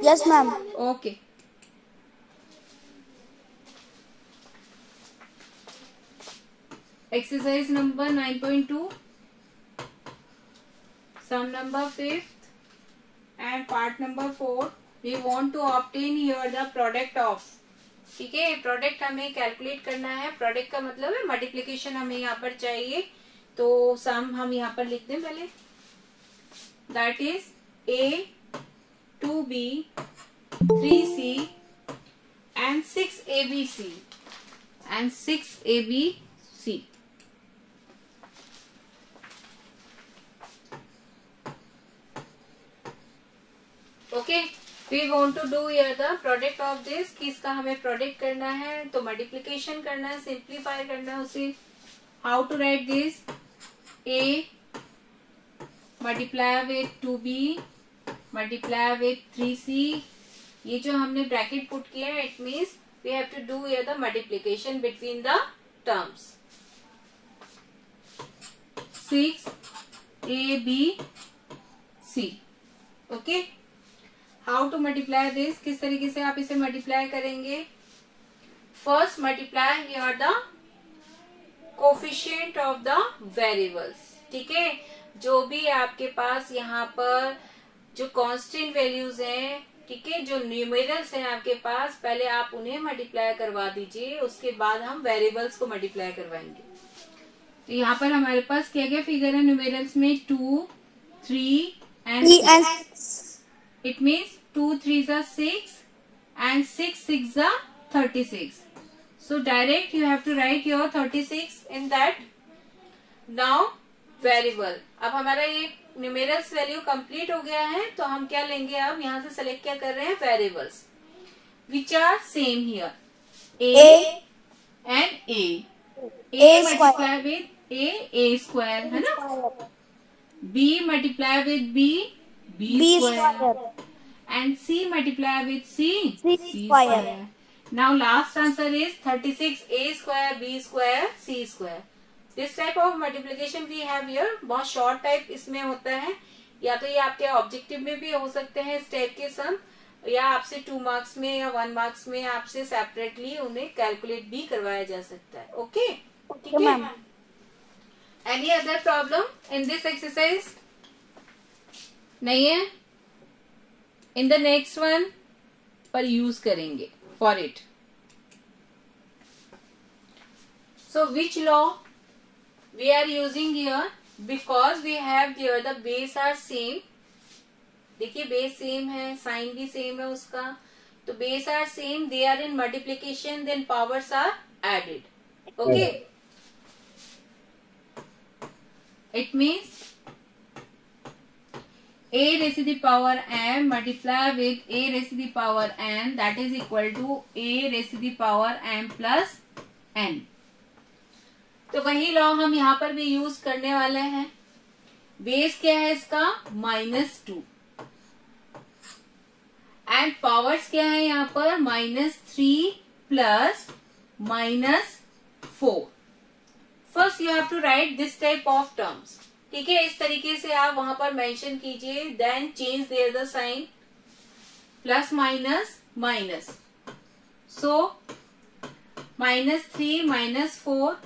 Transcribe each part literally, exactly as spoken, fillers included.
Yes ma'am. Okay, exercise number nine point two, sum number fifth and part number four. We want to obtain here the product of. ठीक है, product हमें calculate करना है। Product का मतलब है multiplication हमें यहाँ पर चाहिए। तो सम हम यहाँ पर लिख दें पहले, that is A two B three C and six A B C and six A B C. Okay, we want to do here the product of this, कि इसका हमें प्रोडक्ट करना है तो मल्टीप्लीकेशन करना है, सिंप्लीफाई करना है उसे। How to write this, A multiply with two B multiply with three C. ये जो हमने ब्रैकेट पुट किया है, it means we have to do here the multiplication between the terms. Six A B C. Okay, how to multiply this, किस तरीके से आप इसे मल्टीप्लाई करेंगे। First multiply here the coefficient of the variables. ठीक है, जो भी आपके पास यहाँ पर जो कांस्टेंट वैल्यूज हैं, ठीक है, जो न्यूमेरल्स हैं आपके पास, पहले आप उन्हें मल्टीप्लाई करवा दीजिए, उसके बाद हम वेरिएबल्स को मल्टीप्लाई करवाएंगे। तो यहाँ पर हमारे पास क्या क्या फिगर है न्यूमेरल्स में, two three and it means two threes are six and six six are thirty-six. So direct you have to write your thirty-six in that. Now variable, अब हमारा ये न्यूमेरल्स वैल्यू कंप्लीट हो गया है, तो हम क्या लेंगे, अब यहाँ से सेलेक्ट क्या कर रहे हैं, variables which are same here, a and a. a multiply with a, a square है ना, b multiply with b, b, b square, square and c multiply with c, c, c square. square. Now last answer is thirty-six a square b square c square. This type of multiplication we have here, बहुत short type इसमें होता है, या तो ये आपके objective में भी हो सकते हैं इस टाइप के सम, या आपसे टू मार्क्स में या वन मार्क्स में आपसे सेपरेटली उन्हें कैलकुलेट भी करवाया जा सकता है। ओके, ठीक है। Any other problem in this exercise? नहीं है। इन द नेक्स्ट वन पर यूज करेंगे for it. So which law we are using here, because we have here the base are same. देखिए बेस सेम है, sign भी same है उसका, तो base are same, they are in multiplication, then powers are added. Okay, it means a raised to the power m multiply with a raised to the power n, that is equal to a raised to the power m plus n. तो वही law हम यहाँ पर भी use करने वाले हैं। Base क्या है इसका, माइनस टू, एंड पावर्स क्या है यहाँ पर, minus three plus minus four. First you have to write this type of terms. ठीक है, इस तरीके से आप वहां पर मेंशन कीजिए, then change there the sign, plus minus minus, so minus three minus four,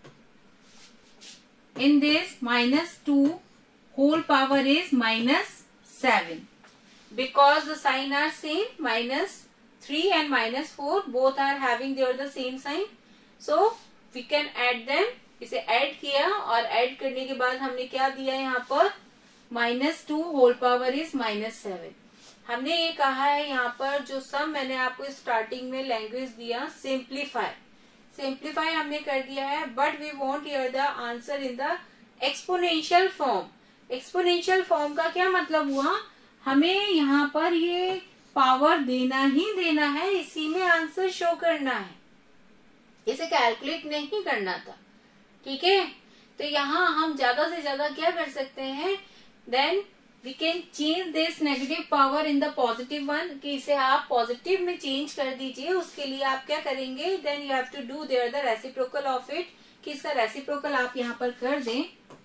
in this minus two whole power is minus seven, because the sign are same, minus three and minus four both are having their the same sign, so we can add them. इसे add किया और add करने के बाद हमने क्या दिया यहाँ पर, minus two whole power is minus seven. हमने ये कहा है यहाँ पर, जो सम मैंने आपको स्टार्टिंग में लैंग्वेज दिया, सिंप्लीफाई, सिंप्लीफाई हमने कर दिया है, but we want here the answer in the exponential form. Exponential form का क्या मतलब हुआ, हमें यहाँ पर ये पावर देना ही देना है, इसी में आंसर शो करना है, इसे कैलकुलेट नहीं करना था। ठीक है, तो यहाँ हम ज्यादा से ज्यादा क्या कर सकते हैं, then we can change this negative power in the positive one, कि इसे आप पॉजिटिव में चेंज कर दीजिए। उसके लिए आप क्या करेंगे, then you have to do there the reciprocal of it, कि इसका रेसिप्रोकल आप यहाँ पर कर दें।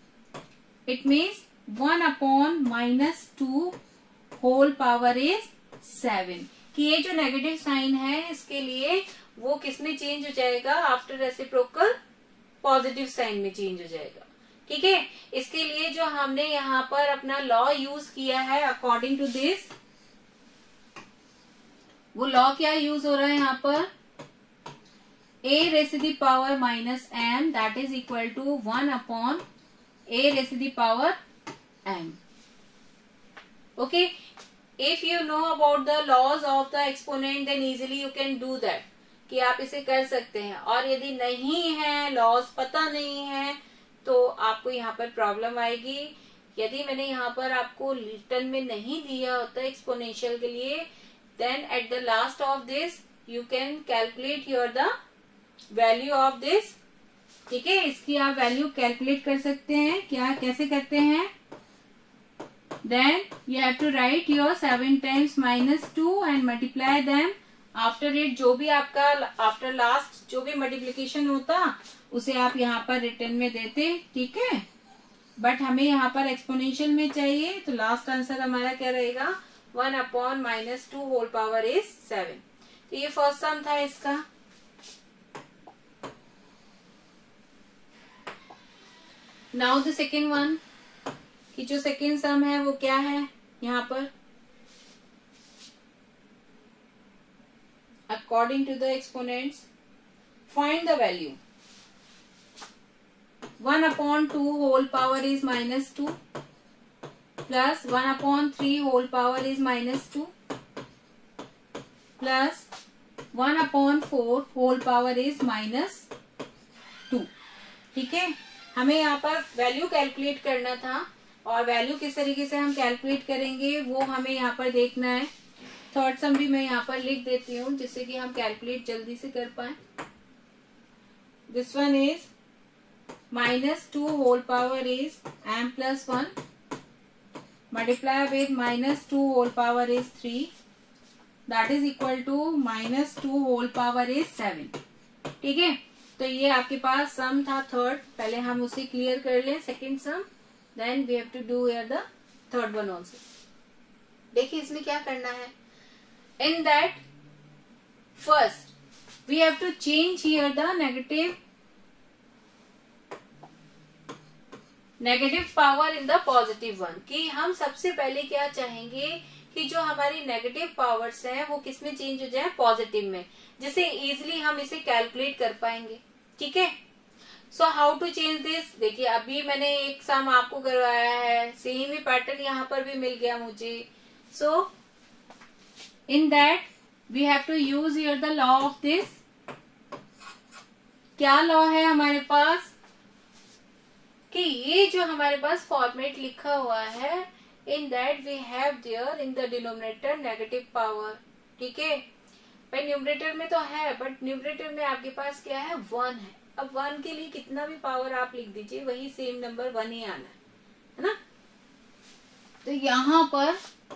It means one upon minus two whole power is seven, कि ये जो नेगेटिव साइन है इसके लिए वो किस में चेंज हो जाएगा, आफ्टर रेसिप्रोकल पॉजिटिव साइन में चेंज हो जाएगा। ठीक है, इसके लिए जो हमने यहाँ पर अपना लॉ यूज किया है अकॉर्डिंग टू दिस, वो लॉ क्या यूज हो रहा है यहाँ पर, a raise to the power minus M that is equal to one upon a raise to the power m. Okay, if you know about the laws of the exponent then easily you can do that, कि आप इसे कर सकते हैं। और यदि नहीं है, लॉज पता नहीं है, तो आपको यहाँ पर प्रॉब्लम आएगी। यदि मैंने यहाँ पर आपको रिटर्न में नहीं दिया होता एक्सपोनेंशियल के लिए, then at the last of this you can calculate your the value of this. ठीक है, इसकी आप वैल्यू कैलकुलेट कर सकते हैं। क्या, कैसे करते हैं, then you have to write your seven times minus two and multiply them after it, जो भी आपका आफ्टर लास्ट जो भी मल्टीप्लीकेशन होता उसे आप यहाँ पर रिटर्न में देते। ठीक है, बट हमें यहाँ पर एक्सपोनेंशियल में चाहिए, तो लास्ट आंसर हमारा क्या रहेगा, one upon minus two whole power is seven. तो ये फर्स्ट सम था इसका। नाउ द सेकेंड वन, कि जो सेकेंड सम है वो क्या है यहाँ पर, according to the exponents find the value. One upon two whole power is minus two plus one upon three whole power is minus two plus one upon four whole power is minus two. ठीक है, हमें यहाँ पर value calculate करना था, और value किस तरीके से हम कैलकुलेट करेंगे वो हमें यहाँ पर देखना है। थर्ड सम भी मैं यहाँ पर लिख देती हूँ जिससे कि हम कैलकुलेट जल्दी से कर पाए। This one is minus two whole power is M plus one multiply with minus two whole power is three that is equal to minus two whole power is seven. ठीक है, तो ये आपके पास सम था थर्ड, पहले हम उसे क्लियर कर लें second sum, then we have to do here the third one also. देखिए इसमें क्या करना है, in that first we have to change here the negative negative power in the positive one, कि हम सबसे पहले क्या चाहेंगे कि जो हमारी नेगेटिव पावर्स हैं वो किस में चेंज हो जाए, पॉजिटिव में, जिससे इजीली हम इसे कैलकुलेट कर पाएंगे। ठीक है, so how to change this, देखिए अभी मैंने एक सम आपको करवाया है, सेम ही पैटर्न यहाँ पर भी मिल गया मुझे। So in that we have to use here the law of this. क्या लॉ है हमारे पास, कि ये जो हमारे पास फॉर्मेट लिखा हुआ है, in that we have there in the denominator negative power. ठीक है, भाई न्यूमरेटर में तो है, बट न्यूमरेटर में आपके पास क्या है, वन है। अब वन के लिए कितना भी पावर आप लिख दीजिए, वही सेम नंबर वन ही आना है, है ना। तो यहां पर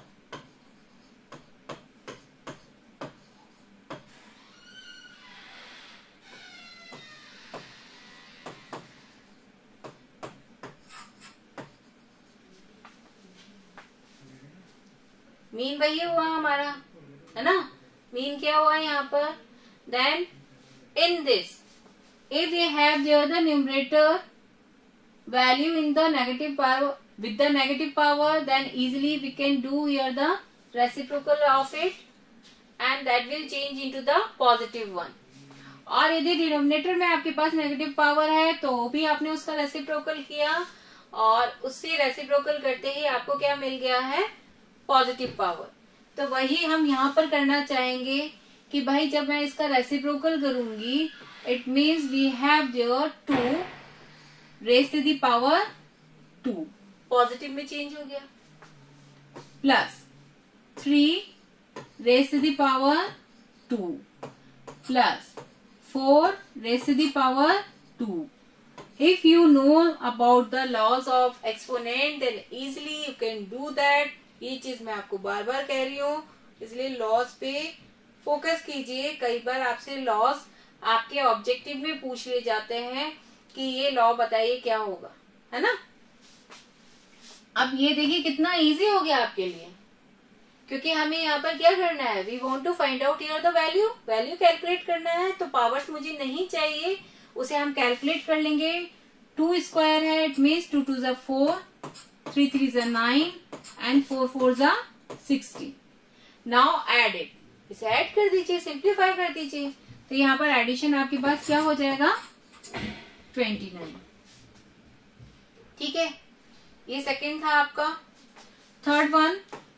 मीन वही हुआ हमारा, है ना। मीन क्या हुआ यहाँ पर, then in this if we have there the numerator value in the negative power with the negative power, then easily we can do here the reciprocal of it and that will change into the positive one. और यदि denominator में आपके पास negative power है तो भी आपने उसका reciprocal किया, और उससे रेसिप्रोकल करते ही आपको क्या मिल गया है, पॉजिटिव पावर। तो वही हम यहाँ पर करना चाहेंगे कि भाई जब मैं इसका रेसिप्रोकल करूंगी, it means we have there two raised to the power two, positive में चेंज हो गया, plus three raised to the power two plus four raised to the power two. If you know about the laws of exponent then easily you can do that. ये चीज मैं आपको बार बार कह रही हूँ, इसलिए लॉस पे फोकस कीजिए। कई बार आपसे लॉस आपके ऑब्जेक्टिव में पूछ लिए जाते हैं कि ये लॉ बताइए क्या होगा, है ना। अब ये देखिए कितना इजी हो गया आपके लिए, क्योंकि हमें यहाँ पर क्या करना है, we want to find out here the value, value calculate करना है, तो पावर्स मुझे नहीं चाहिए, उसे हम कैलकुलेट कर लेंगे। टू स्क्वायर है, इट मीन्स टू टू ज़ा फोर, थ्री थ्री ज़ा नाइन एंड फोर फोर ज़ा सिक्सटीन। नाउ एड इट, इसे ऐड कर दीजिए, सिंप्लीफाई कर दीजिए, तो यहाँ पर एडिशन आपके पास क्या हो जाएगा, ट्वेंटी नाइन। ठीक है, ये सेकेंड था आपका। थर्ड वन,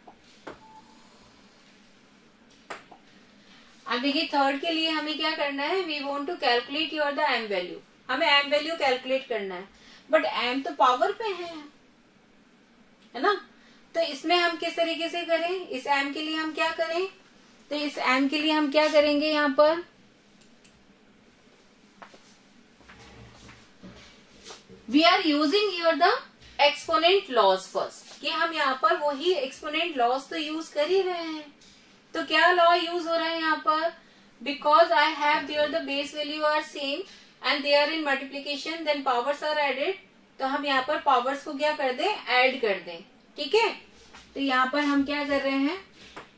अब देखिए थर्ड के लिए हमें क्या करना है, we want to calculate your the M value, हमें एम वैल्यू कैलकुलेट करना है, बट एम तो पावर पे है है ना। तो इसमें हम किस तरीके से करें, इस एम के लिए हम क्या करें, तो इस एम के लिए हम क्या करेंगे, यहाँ पर we are using your the exponent laws first, कि हम यहाँ पर वही एक्सपोनेंट लॉज तो यूज कर ही रहे हैं। तो क्या लॉ यूज हो रहा है यहाँ पर, because I have there the base value are same and they are in multiplication then powers are added, तो हम यहाँ पर पावर्स को क्या कर दें, ऐड कर दें। ठीक है, तो यहाँ पर हम क्या कर रहे हैं,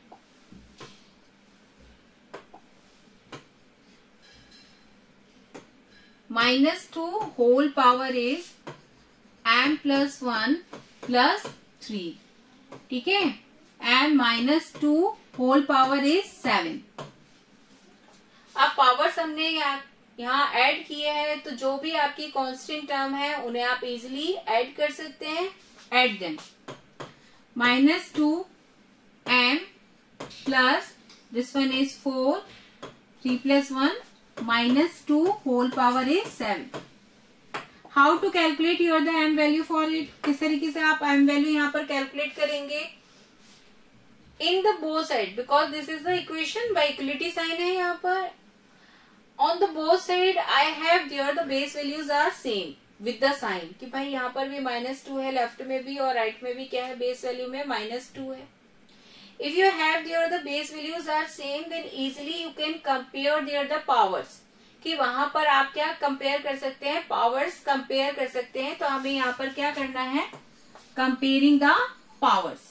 minus two whole power is M plus one plus three. ठीक है, and minus two whole power is seven. अब पावर्स हमने यहाँ ऐड किए हैं, तो जो भी आपकी कांस्टेंट टर्म है उन्हें आप इजिली ऐड कर सकते हैं। Add them, minus two M plus this one is four, three plus one minus two whole power is seven. How to calculate your the M value for it, किस तरीके से आप एम वैल्यू यहाँ पर calculate करेंगे, in the both side, because this is the equation, by equality sign है यहाँ पर। On the both side I have there the base values are same with the sign, कि भाई यहाँ पर भी माइनस टू है, लेफ्ट में भी और राइट में भी क्या है, बेस वैल्यू में माइनस टू है। If you have there the base values are same, then easily you can compare there the powers, कि वहां पर आप क्या कंपेयर कर सकते हैं, पावर्स कंपेयर कर सकते हैं। तो हमें यहाँ पर क्या करना है, कंपेयरिंग द पावर्स।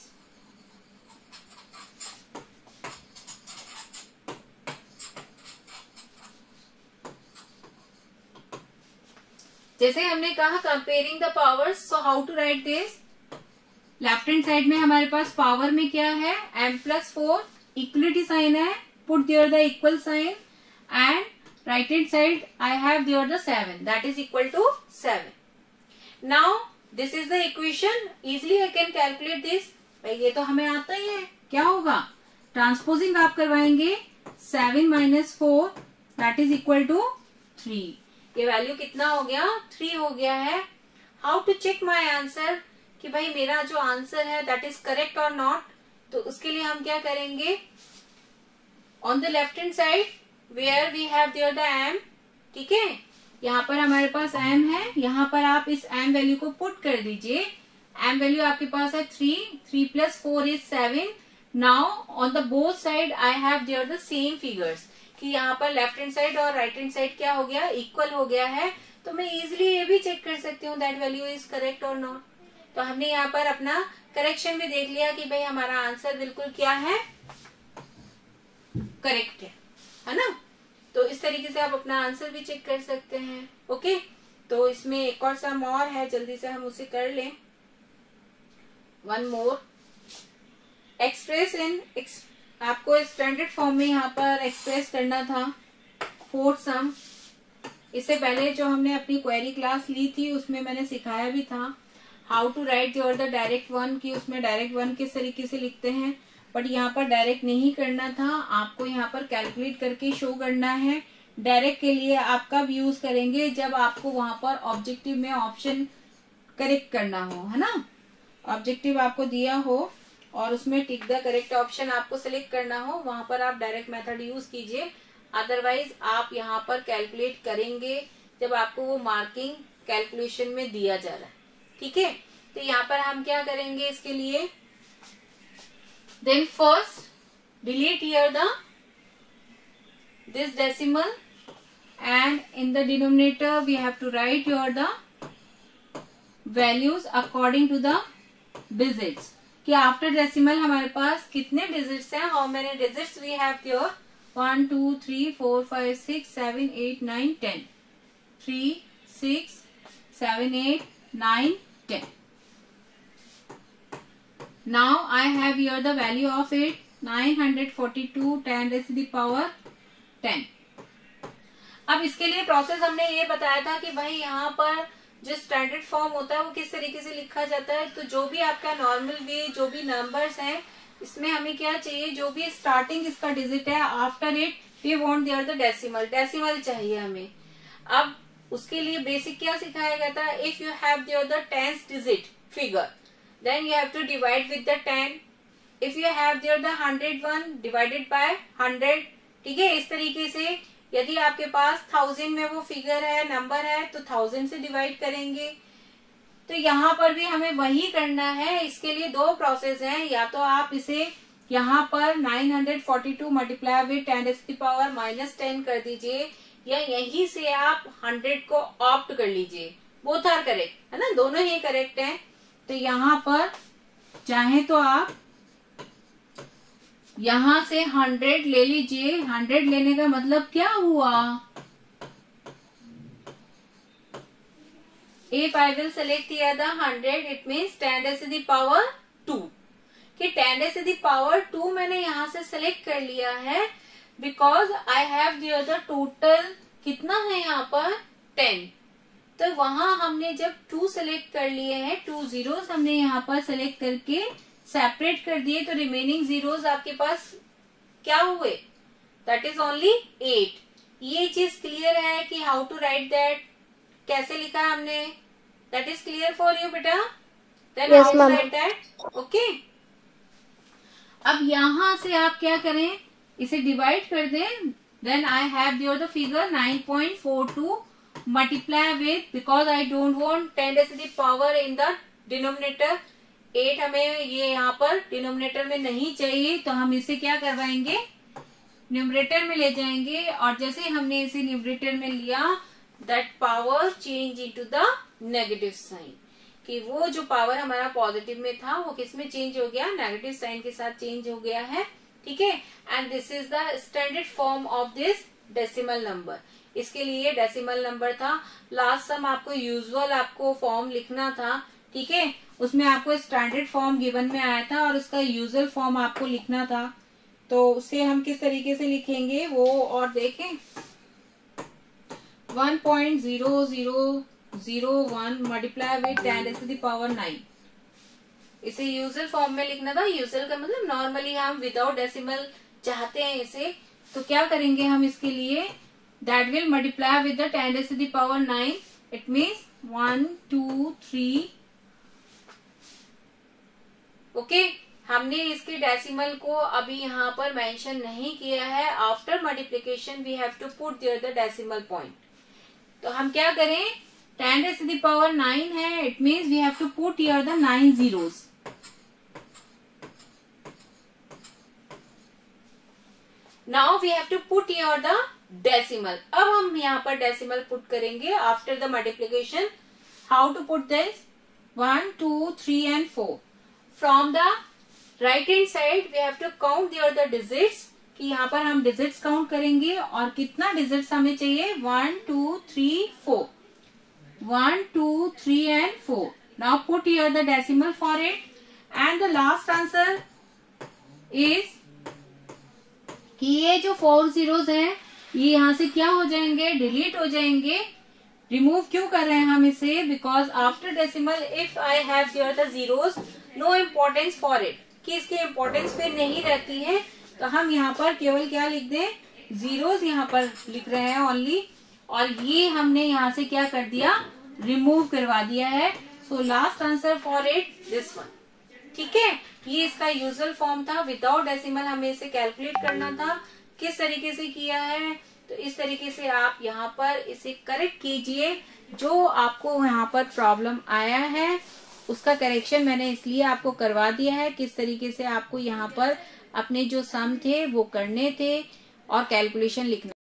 जैसे हमने कहा comparing the powers, so how to write this, left hand side में हमारे पास पावर में क्या है, M plus four, equality sign है, put there the equal sign, and right hand side I have there the seven, that is equal to seven. Now this is the equation, easily I can calculate this. भाई ये तो हमें आता ही है, क्या होगा, transposing आप करवाएंगे, seven minus four that is equal to three. ये वैल्यू कितना हो गया, थ्री हो गया है। How to check my answer, कि भाई मेरा जो आंसर है दैट इज करेक्ट और नॉट, तो उसके लिए हम क्या करेंगे, on the left hand side where we have there the M, ठीक है, यहाँ पर हमारे पास एम है, यहाँ पर आप इस एम वैल्यू को पुट कर दीजिए। एम वैल्यू आपके पास है three, three plus four is seven. Now on the both side I have there the same figures, कि यहाँ पर लेफ्ट हैंड साइड और राइट हैंड साइड क्या हो गया, इक्वल हो गया है। तो मैं इजिली ये भी चेक कर सकती हूँ दैट वैल्यू इज करेक्ट और नॉट। तो हमने यहाँ पर अपना करेक्शन भी देख लिया कि भाई हमारा आंसर बिल्कुल क्या है, करेक्ट है, है ना। तो इस तरीके से आप अपना आंसर भी चेक कर सकते हैं। ओके, तो इसमें एक और सम और है, जल्दी से हम उसे कर लें। वन मोर, एक्सप्रेस इन, आपको स्टैंडर्ड फॉर्म में यहाँ पर एक्सप्रेस करना था फोर्थ सम। इससे पहले जो हमने अपनी क्वेरी क्लास ली थी उसमें मैंने सिखाया भी था how to write your the direct one, की उसमें डायरेक्ट वन किस तरीके से लिखते हैं, बट यहाँ पर डायरेक्ट नहीं करना था, आपको यहाँ पर कैलकुलेट करके शो करना है। डायरेक्ट के लिए आप कब यूज करेंगे, जब आपको वहां पर ऑब्जेक्टिव में ऑप्शन करेक्ट करना हो, है ना। ऑब्जेक्टिव आपको दिया हो और उसमें टिक द करेक्ट ऑप्शन आपको सिलेक्ट करना हो, वहां पर आप डायरेक्ट मेथड यूज कीजिए। अदरवाइज आप यहाँ पर कैलकुलेट करेंगे जब आपको वो मार्किंग कैलकुलेशन में दिया जा रहा है, ठीक है। तो यहाँ पर हम क्या करेंगे इसके लिए, then first delete here the this decimal and in the denominator we have to write your the values according to the digits, कि आफ्टर डेसिमल हमारे पास कितने डिजिट्स हैं, how many digits we have here, one two three four five six seven eight nine ten, three six seven eight nine ten. Now I have here the value of it, nine hundred forty-two ten raised to the power ten. अब इसके लिए process हमने ये बताया था कि भाई यहाँ पर जो स्टैंडर्ड फॉर्म होता है वो किस तरीके से लिखा जाता है. तो जो भी आपका नॉर्मल वे, जो भी नंबर्स हैं, इसमें हमें क्या चाहिए, जो भी स्टार्टिंग इसका डिजिट है, after it we want there the decimal, decimal चाहिए हमें. अब उसके लिए बेसिक क्या सिखाया गया था, if you have there the tenth digit figure, then you have to divide with the ten. if you have there the hundred one, divided by hundred. ठीक है, इस तरीके से यदि आपके पास थाउजेंड में वो फिगर है, नंबर है, तो थाउजेंड से डिवाइड करेंगे. तो यहाँ पर भी हमें वही करना है. इसके लिए दो प्रोसेस हैं, या तो आप इसे यहाँ पर nine hundred forty two multiply with ten to the power minus ten कर दीजिए, या यहीं से आप हंड्रेड को ऑप्ट कर लीजिए. बोथ आर करेक्ट है ना, दोनों ही करेक्ट हैं. तो यहाँ पर चाहे तो आप यहां से हंड्रेड ले लीजिए. हंड्रेड लेने का मतलब क्या हुआ, if I will select here the hundred, it means ten raise to the power two. कि ten raise to the power two मैंने यहां से सेलेक्ट कर लिया है, because I have here the total कितना है यहाँ पर टेन. तो वहां हमने जब टू सेलेक्ट कर लिए हैं, टू जीरोस हमने यहाँ पर सेलेक्ट करके सेपरेट कर दिए, तो रिमेनिंग जीरोस आपके पास क्या हुए, दैट इज ओनली एट. ये चीज क्लियर है कि हाउ टू राइट दैट, कैसे लिखा है हमने, that is clear for you बेटा. Then how to write that. Okay, अब यहां से आप क्या करें, इसे डिवाइड कर दें. Then I have there the figure nine point four two multiply with, because I don't want ten raised to the power in the denominator. एट हमें ये यहाँ पर डिनोमिनेटर में नहीं चाहिए, तो हम इसे क्या करवाएंगे, न्यूमरेटर में ले जाएंगे. और जैसे हमने इसे न्यूमरेटर में लिया, that power change into the negative sign. कि वो जो पावर हमारा पॉजिटिव में था वो किस में चेंज हो गया, नेगेटिव साइन के साथ चेंज हो गया है. ठीक है, and this is the standard form of this decimal number. इसके लिए डेसिमल नंबर था. लास्ट सम आपको यूजुअल आपको फॉर्म लिखना था. ठीक है, उसमें आपको स्टैंडर्ड फॉर्म गिवन में आया था और उसका यूजुअल फॉर्म आपको लिखना था. तो उसे हम किस तरीके से लिखेंगे वो और देखें. One point zero zero zero one multiply with ten raise to the power nine. इसे यूजुअल फॉर्म में लिखना था. यूजुअल का मतलब नॉर्मली हम विदाउट डेसिमल चाहते हैं इसे, तो क्या करेंगे हम इसके लिए, that will multiply with the ten raised to the power nine. It means one, two, three. Okay, हमने इसके डेसिमल को अभी यहाँ पर मेंशन नहीं किया है. After multiplication we have to put there the decimal point. तो हम क्या करें, ten raised to the power nine है, it means we have to put here the nine zeros. Now we have to put here the decimal. अब हम यहाँ पर decimal put करेंगे after the multiplication. How to put this, one two three and four. From the right hand side we have to count there the digits. कि यहाँ पर हम digits count करेंगे और कितना डिजिट्स हमें चाहिए, one two three four, one two three and four. Now put here the decimal for it, and the last answer is कि ये जो फोर जीरोस हैं ये यहाँ से क्या हो जाएंगे, डिलीट हो जाएंगे. रिमूव क्यों कर रहे हैं हम इसे, because after decimal if I have here the zeros, no importance for it, कि इसकी इम्पोर्टेंस फिर नहीं रहती है. तो हम यहाँ पर केवल क्या लिख दें, जीरोस यहाँ पर लिख रहे हैं ओनली. और ये हमने यहाँ से क्या कर दिया, रिमूव करवा दिया है. So last answer for it this one. ठीक है, ये इसका यूजुअल फॉर्म था. विदाउट डेसिमल हमें इसे कैलकुलेट करना था. किस तरीके से किया है, तो इस तरीके से आप यहाँ पर इसे करेक्ट कीजिए. जो आपको यहाँ पर प्रॉब्लम आया है उसका करेक्शन मैंने इसलिए आपको करवा दिया है. किस तरीके से आपको यहाँ पर अपने जो सम थे वो करने थे और कैलकुलेशन लिखना